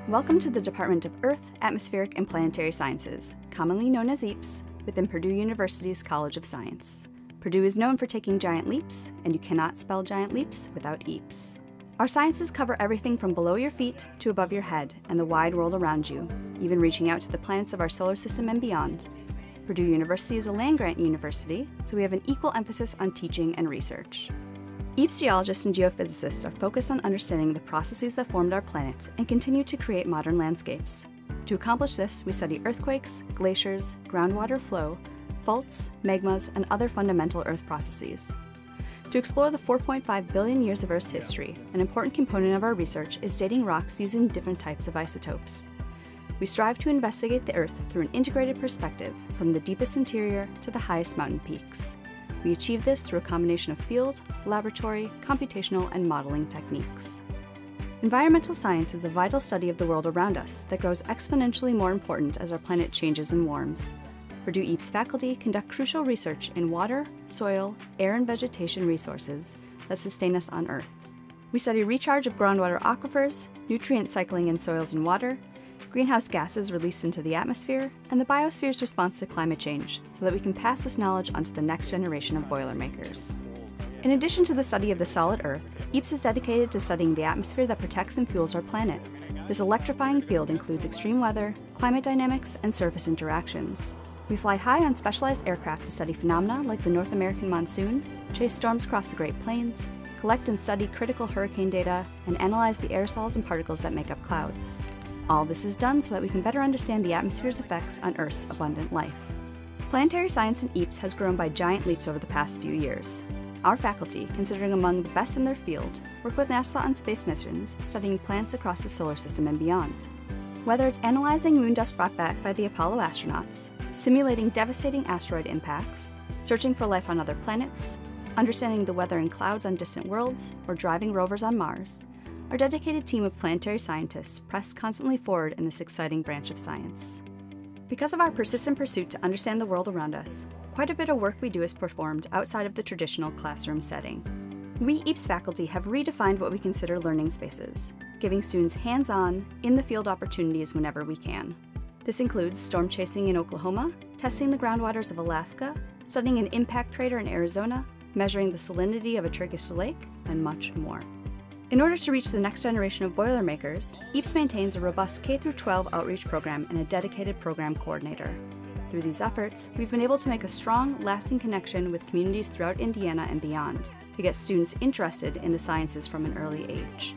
Welcome to the Department of Earth, Atmospheric, and Planetary Sciences, commonly known as EAPS, within Purdue University's College of Science. Purdue is known for taking giant leaps, and you cannot spell giant leaps without EAPS. Our sciences cover everything from below your feet to above your head and the wide world around you, even reaching out to the planets of our solar system and beyond. Purdue University is a land-grant university, so we have an equal emphasis on teaching and research. EAPS geologists and geophysicists are focused on understanding the processes that formed our planet and continue to create modern landscapes. To accomplish this, we study earthquakes, glaciers, groundwater flow, faults, magmas, and other fundamental Earth processes. To explore the 4.5 billion years of Earth's history, an important component of our research is dating rocks using different types of isotopes. We strive to investigate the Earth through an integrated perspective, from the deepest interior to the highest mountain peaks. We achieve this through a combination of field, laboratory, computational, and modeling techniques. Environmental science is a vital study of the world around us that grows exponentially more important as our planet changes and warms. Purdue EAPS faculty conduct crucial research in water, soil, air, and vegetation resources that sustain us on Earth. We study recharge of groundwater aquifers, nutrient cycling in soils and water, greenhouse gases released into the atmosphere, and the biosphere's response to climate change, so that we can pass this knowledge on to the next generation of Boilermakers. In addition to the study of the solid Earth, EAPS is dedicated to studying the atmosphere that protects and fuels our planet. This electrifying field includes extreme weather, climate dynamics, and surface interactions. We fly high on specialized aircraft to study phenomena like the North American monsoon, chase storms across the Great Plains, collect and study critical hurricane data, and analyze the aerosols and particles that make up clouds. All this is done so that we can better understand the atmosphere's effects on Earth's abundant life. Planetary science in EAPS has grown by giant leaps over the past few years. Our faculty, considering among the best in their field, work with NASA on space missions studying planets across the solar system and beyond. Whether it's analyzing moon dust brought back by the Apollo astronauts, simulating devastating asteroid impacts, searching for life on other planets, understanding the weather and clouds on distant worlds, or driving rovers on Mars, our dedicated team of planetary scientists press constantly forward in this exciting branch of science. Because of our persistent pursuit to understand the world around us, quite a bit of work we do is performed outside of the traditional classroom setting. We EAPS faculty have redefined what we consider learning spaces, giving students hands-on, in-the-field opportunities whenever we can. This includes storm chasing in Oklahoma, testing the groundwaters of Alaska, studying an impact crater in Arizona, measuring the salinity of a Turkish lake, and much more. In order to reach the next generation of Boilermakers, EAPS maintains a robust K-12 outreach program and a dedicated program coordinator. Through these efforts, we've been able to make a strong, lasting connection with communities throughout Indiana and beyond to get students interested in the sciences from an early age.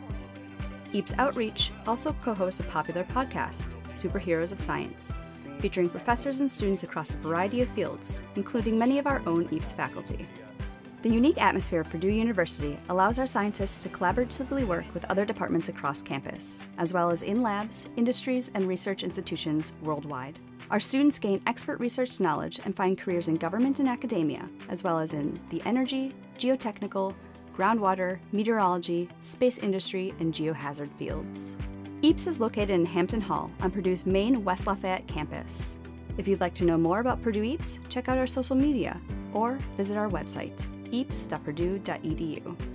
EAPS Outreach also co-hosts a popular podcast, Superheroes of Science, featuring professors and students across a variety of fields, including many of our own EAPS faculty. The unique atmosphere of Purdue University allows our scientists to collaboratively work with other departments across campus, as well as in labs, industries, and research institutions worldwide. Our students gain expert research knowledge and find careers in government and academia, as well as in the energy, geotechnical, groundwater, meteorology, space industry, and geohazard fields. EAPS is located in Hampton Hall on Purdue's main West Lafayette campus. If you'd like to know more about Purdue EAPS, check out our social media or visit our website, eaps.purdue.edu.